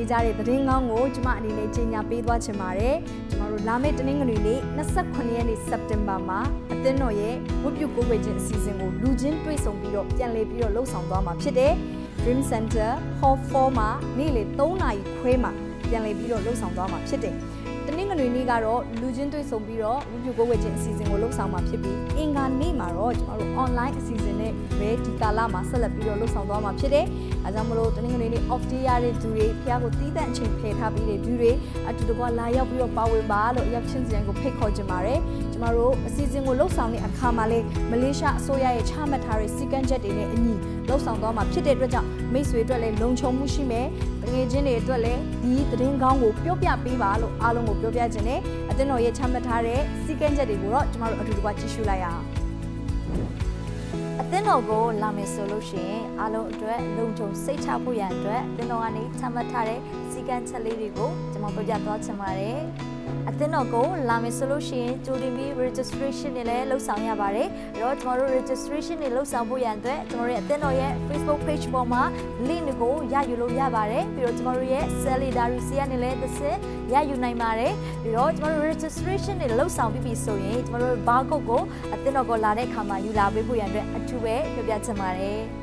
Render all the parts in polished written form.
ပေးကြတဲ့သတင်းကောင်းကိုကျမအနေနဲ့ကြေညာပေးသွားချင်ပါတယ်။ကျမတို့လာမယ့်တနင်္ဂနွေနေ့29ရက်နေ့စက်တင်ဘာမှာအသင်းတော်ရဲ့ဝတ်ပြုကိုယ်ဝေခြင်းအစီအစဉ်ကိုလူချင်းတွေ့ဆုံပြီးတော့ပြန်လည်ပြီးတော့လှုပ်ဆောင်သွားမှာဖြစ်တယ်။ Dream Center Hall 4မှာနေ့လယ်3နာရီခွဲမှာပြန်လည်ပြီးတော့လှုပ်ဆောင်သွားမှာဖြစ်တယ်။တနင်္ဂနွေနေ့ကတော့လူချင်းတွေ့ဆုံပြီးတော့ဝတ်ပြုကိုယ်ဝေခြင်းအစီအစဉ်ကိုလှုပ်ဆောင်မှာဖြစ်ပြီးအင်္ဂါနေ့မှာတော့ကျမတို့ online အစီအစဉ်နဲ့ပဲဒီကာလမှာဆက်လက်ပြီးတော့လှုပ်ဆောင်သွားမှာဖြစ်တယ်။အဲကြောင့်မလို့တနင်္ဂနွေနေ့ off day ရတဲ့သူတွေဖျားကိုတီးတန့်အချိန်ဖယ်ထားပြီးတဲ့သူတွေအတူတကွလာရောက်ပြီးတော့ပါဝင်ပါလို့ရောက်ချင်းစံကိုဖိတ်ခေါ်ကြပါတယ်။ကျမတို့အစီအစဉ်ကိုလှုပ်ဆောင်တဲ့အခါမှာလေမလေးရှားအစိုးရရဲ့ချမှတ်ထားတဲ့စီကံချက်တွေနဲ့အညီလှုပ်ဆောင်သွားမှာဖြစ်တဲ့အတွက်ကြောင့်မိတ်ဆွေအတွက်လည်းလုံခြုံမှုရှိမယ်။တကယ်ချင်းတွေအတွက်လည်းဒီသတင်းကောင်းကိုပြောပြပေးပါလို့အားလုံးကိုပြောပြခြင်းနဲ့အသင်းတော်ရဲ့ချမှတ်ထားတဲ့စီကံချက်တွေကိုတော့ကျမတို့အတူတကွကြည့်ရှုလိုက်ရအောင်။အသင်းတော်ကိုလာမယ်ဆိုလို့ရှိရင်အားလုံးအတွက်လုံခြုံစိတ်ချဖို့ရန်အတွက်အသင်းတော်ကနေချမှတ်ထားတဲ့စီကံချက်လေးတွေကိုကျွန်တော်ပြောပြသွားချင်ပါတယ်။အသင်းတော်ကိုလာမယ်ဆိုလို့ရှိရင်ကြိုတင်ပြီး registration တွေလည်းလုပ်ဆောင်ရပါတယ်။အဲ့တော့ကျွန်တော်တို့ registration တွေလုပ်ဆောင်ဖို့ရန်အတွက်ကျွန်တော်တို့ရဲ့အသင်းတော်ရဲ့ Facebook page ပေါ်မှာ link ကိုရယူလို့ရပါတယ်။ပြီးတော့ကျွန်တော်တို့ရဲ့ Solidarity စီကနေလည်းတစ်ဆင့်ရယူနိုင်ပါတယ်။ပြီးတော့ကျွန်တော်တို့ registration တွေလုပ်ဆောင်ပြီးပြီဆိုရင်ကျွန်တော်တို့ barcode ကိုအသင်းတော်ကိုလာတဲ့အခါမှာယူလာပေးဖို့ရန်အတွက်အထူးပဲပြောပြချင်ပါတယ်။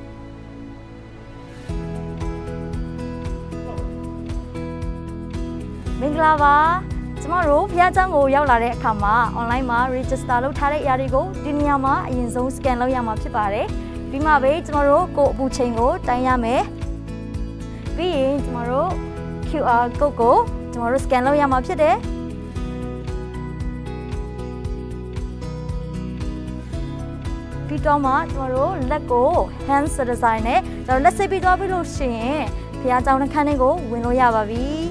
မင်္ဂလာပါကျမတို့ဖျားချောင်းကိုရောက်လာတဲ့အခါမှာ online မှာ register လုပ်ထားတဲ့အရာတွေကိုဒီနေရာမှာအရင်ဆုံး scan လုပ်ရမှာဖြစ်ပါတယ်။ပြီးမှပဲကျမတို့ကိုအပူချိန်ကိုတိုင်းရမယ်။ပြီးရင်ကျမတို့ QR code ကိုကျမတို့ scan လုပ်ရမှာဖြစ်တယ်။ပြီးတော့မှကျမတို့လက်ကို hand sanitizer နဲ့ကျမတို့လက်ဆေးပြီးသွားပြီလို့ရှိရင်ဖျားချောင်းတစ်ခန်းလေးကိုဝင်လို့ရပါပြီ။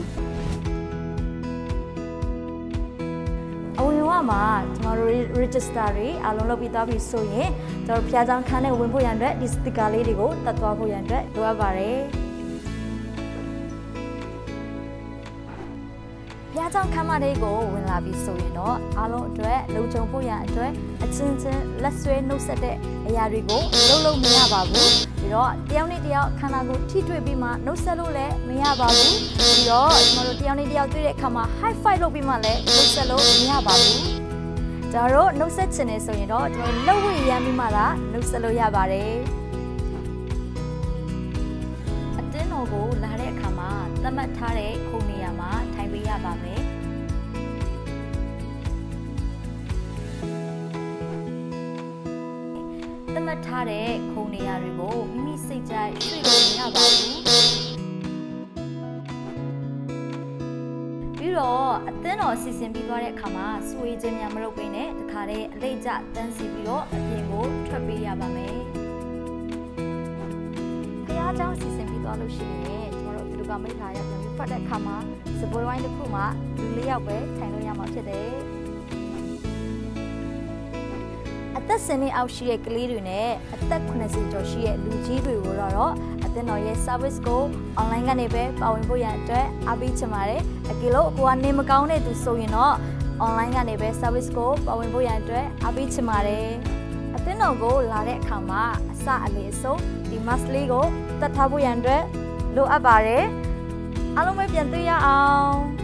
အဝင်ဝမှာကျမတို့ register တွေအားလုံးလုပ်ပြီးသွားပြီဆိုရင်ကျမတို့ဖျားချောင်းခန်းနဲ့ဝင်ဖို့ရန်အတွက်ဒီ sticker လေးတွေကိုတက်သွားဖို့ရန်အတွက်လိုအပ်ပါတယ်။ဖျားချောင်းခန်းမလေးကိုဝင်လာပြီဆိုရင်တော့အားလုံးအတွက်လုံခြုံဖို့ရန်အတွက်အချင်းချင်းလက်ဆွဲနှုတ်ဆက်တဲ့အရာတွေကိုလုပ်မရပါဘူး။ပြီးတော့တယောက်နဲ့တယောက်ခန္ဓာကိုယ်ထိတွေ့ပြီးမှနှုတ်ဆက်လို့လည်းမရပါဘူး။ပြီးတော့ကျွန်တော်တို့တယောက်နဲ့တယောက်တွေ့တဲ့အခါမှာ high five လုပ်ပြီးမှလည်းနှုတ်ဆက်လို့မရပါဘူး။ကျွန်တော်တို့နှုတ်ဆက်ချင်နေဆိုရင်တော့ကျွန်တော်လှုပ်ဝေရမ်းပြီးမှသာနှုတ်ဆက်လို့ရပါတယ်။အတင်းတော်ကိုလာတဲ့အခါမှာသတ်မှတ်ထားတဲ့ခုံနေရာမှာထိုင်ပေးရပါမယ်။သတ်မှတ်ထားတဲ့ခုံနေရာတွေကိုမိမိစိတ်ကြိုက်ရွှေ့လို့မရပါဘူး။ပြီးတော့အသင်းတော်စီစဉ်ပြီးသွားတဲ့အခါမှာစွေးခြင်းများမလုပ်ဘဲနဲ့တခါတည်းအလိတ်ကျတန်းစီပြီးတော့အပြင်ကိုထွက်ပေးရပါမယ်။ဖျားเจ้าစီစဉ်ပြီးသွားလို့ရှိရင်ကျွန်တော်တို့ဒီကမိသားရပြန်ပြီးဖတ်တဲ့အခါမှာစပွဲဝိုင်းတစ်ခုမှာလူ၄ယောက်ပဲထိုင်လို့ရမှာဖြစ်တယ်။အသက်10နှစ်အောက်ရှိတဲ့ကလေးတွေနဲ့အသက်80ကျော်ရှိတဲ့လူကြီးတွေကိုတော့အသင်းတော်ရဲ့ service ကို online ကနေပဲပါဝင်ဖို့ရန်အတွက်အားပေးချင်ပါတယ်။အကယ်လို့ကိုကနေမကောင်းတဲ့သူဆိုရင်တော့ online ကနေပဲ service ကိုပါဝင်ဖို့ရန်အတွက်အားပေးချင်ပါတယ်။အသင်းတော်ကိုလာတဲ့အခါမှာအစအလေအဆုံးဒီ mask လေးကိုတတ်ထားဖို့ရန်အတွက်လိုအပ်ပါတယ်။အားလုံးပဲပြန်တွေ့ရအောင်။